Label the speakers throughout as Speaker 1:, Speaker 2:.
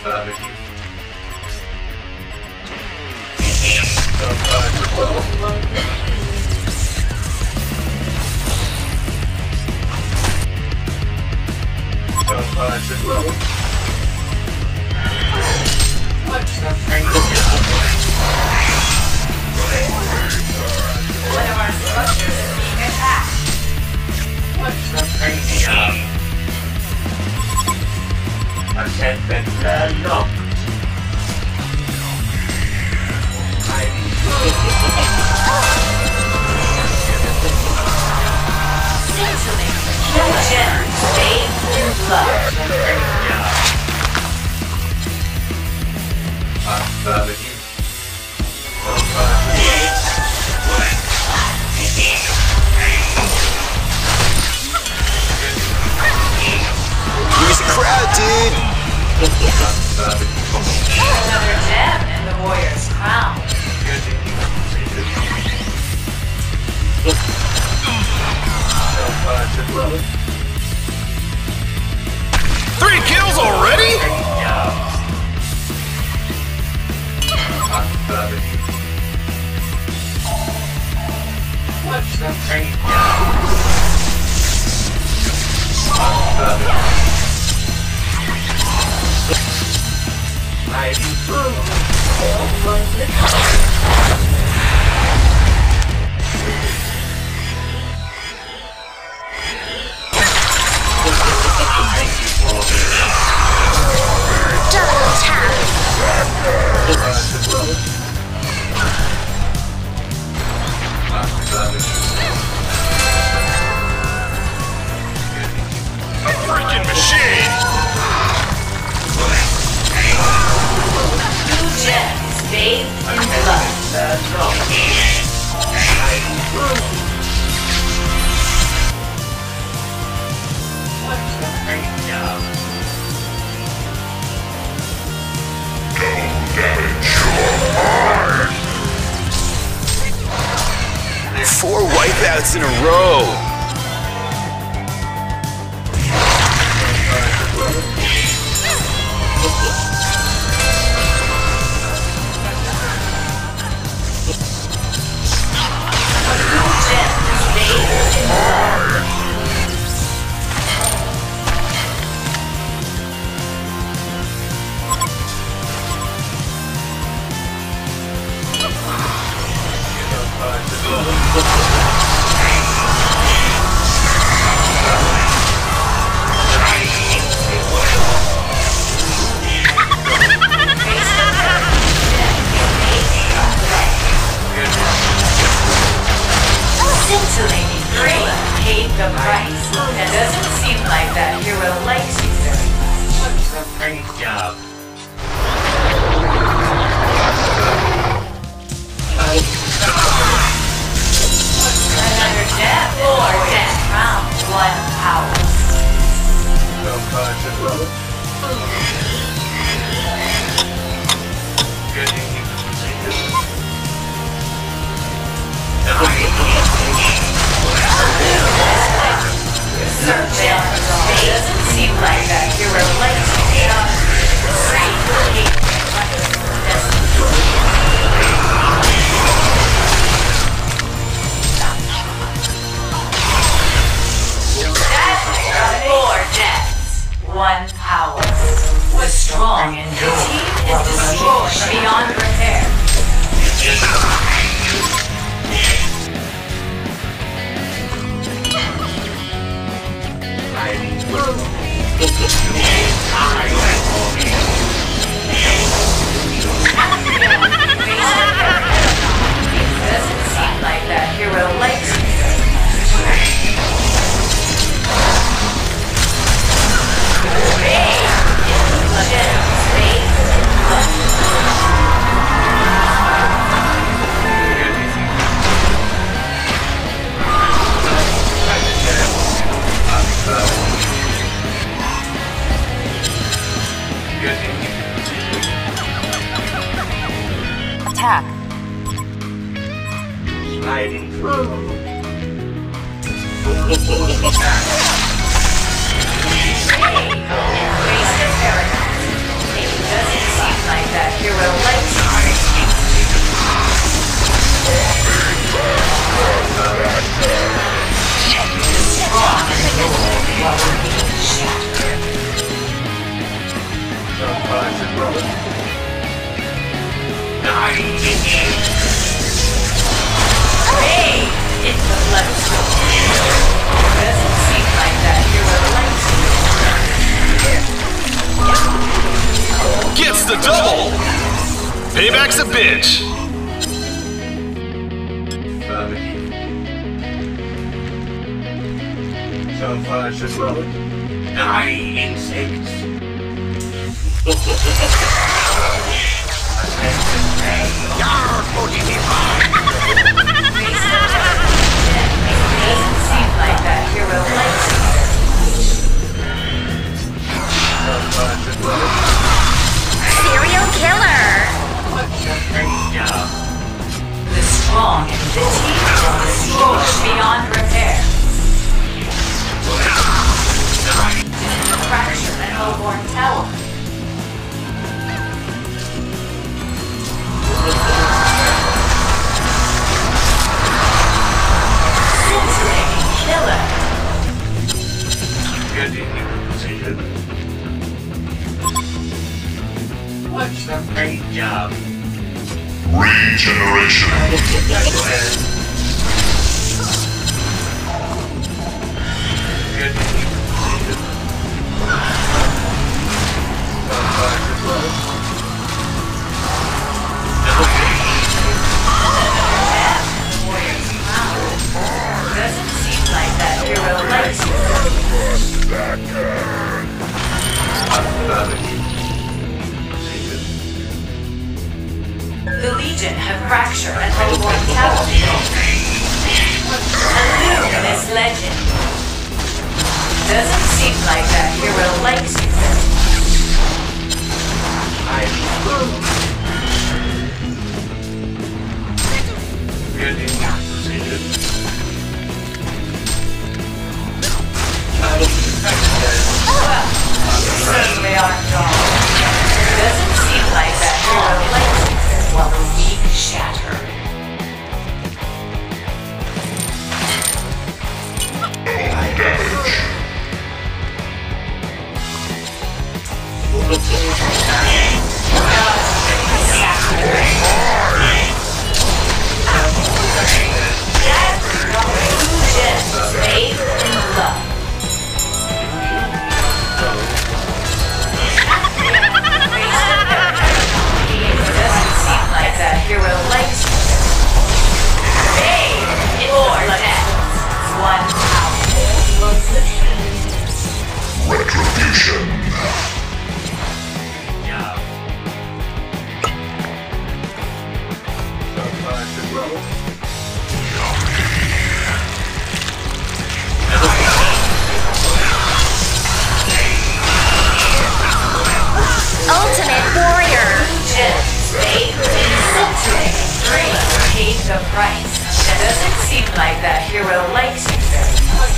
Speaker 1: One of our structures is being attacked. Scintillating. Kill gems bathed in blood.
Speaker 2: Here's the crowd, dude!
Speaker 1: Another gem in the warrior's crown.
Speaker 2: 3 kills already?
Speaker 3: Double tap.
Speaker 2: Freaking machine!
Speaker 1: Two gems bathed in blood.
Speaker 2: Four wipeouts in a row!
Speaker 1: Scintillating green paid the price. It doesn't seem like that hero likes you very much.
Speaker 4: Great job.
Speaker 1: Another gem or death crown. 1 power. Search it. It doesn't seem like that hero likes you. That's 4 deaths. 1 power. Was strong and the team is destroyed beyond repair. Doesn't seem like that hero likes you.
Speaker 3: Attack.
Speaker 4: Sliding through.
Speaker 1: Face the paradox. It that hero likes you. Hey, it's the bloodstone. Doesn't seem like that hero likes you.
Speaker 2: Gets the double! Payback's a bitch!
Speaker 4: So far, so good. Die, insects.
Speaker 1: Doesn't seem like that hero likes you.
Speaker 3: Serial killer.
Speaker 1: The strong and the teeth will destroy beyond repair. Fracture an Hellborn tower. Scintillating killer.
Speaker 4: Get in your position. What's the great job?
Speaker 5: Regeneration.
Speaker 4: Get in your position. So far, so good.
Speaker 1: Doesn't seem like that hero likes you. The Legion have fractured an Hellborn tower. A luminous legend. Doesn't seem like that hero likes you.
Speaker 4: Get in your position.
Speaker 1: Well, certainly aren't all. Doesn't seem like that hero likes you while the weak shatter. Faith and love. Doesn't seem like that hero likes you. Hey, it's death. One
Speaker 5: Retribution.
Speaker 4: So far, so good.
Speaker 3: Ultimate warrior.
Speaker 1: faith and scintillating dream paid the price. Doesn't seem like that hero likes you very much.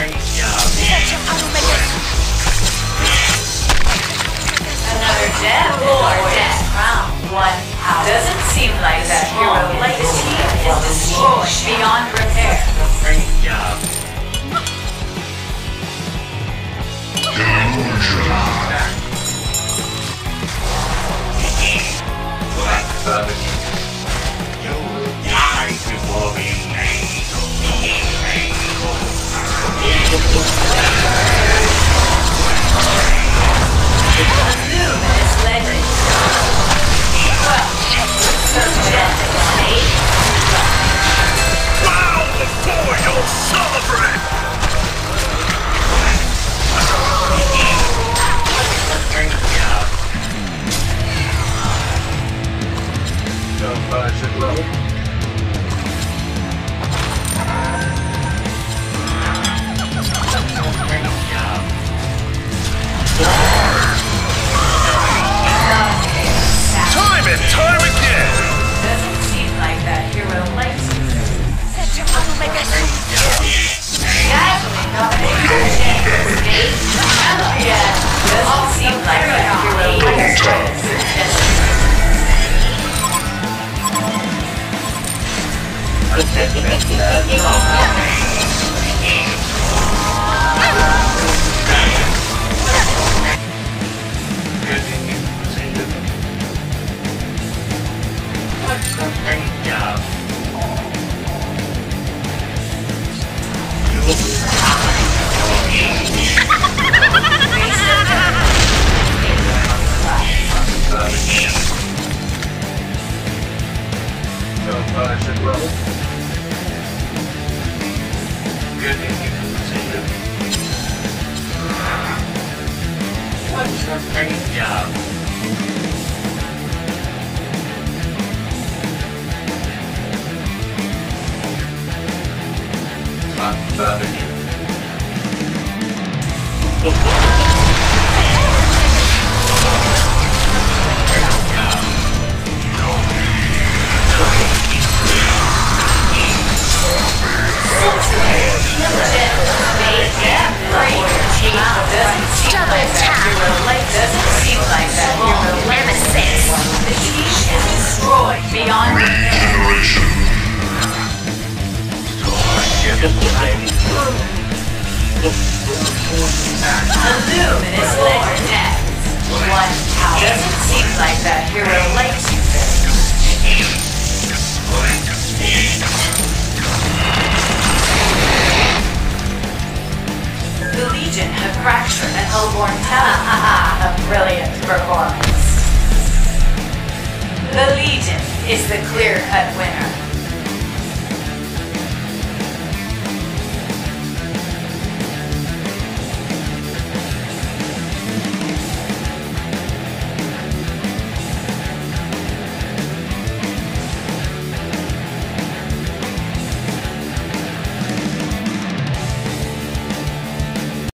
Speaker 1: Another death or death crown. One hour. Doesn't seem like that hero likes you. Is destroyed beyond repair.
Speaker 4: Great job. You'll die before being
Speaker 1: A luminous legend. Well, some death is made.
Speaker 2: Bow before you'll celebrate!
Speaker 4: great job. So far, so good. Great job.
Speaker 2: Time and time again!
Speaker 1: Doesn't seem like that hero likes you. Dazzling domination. Yeah, doesn't seem like that hero likes you. Beyond a luminous legend next. One tower. Doesn't seem like that hero likes you very. The Legion have fractured a Hellborn tower. A brilliant performance. The Legion is the clear-cut winner.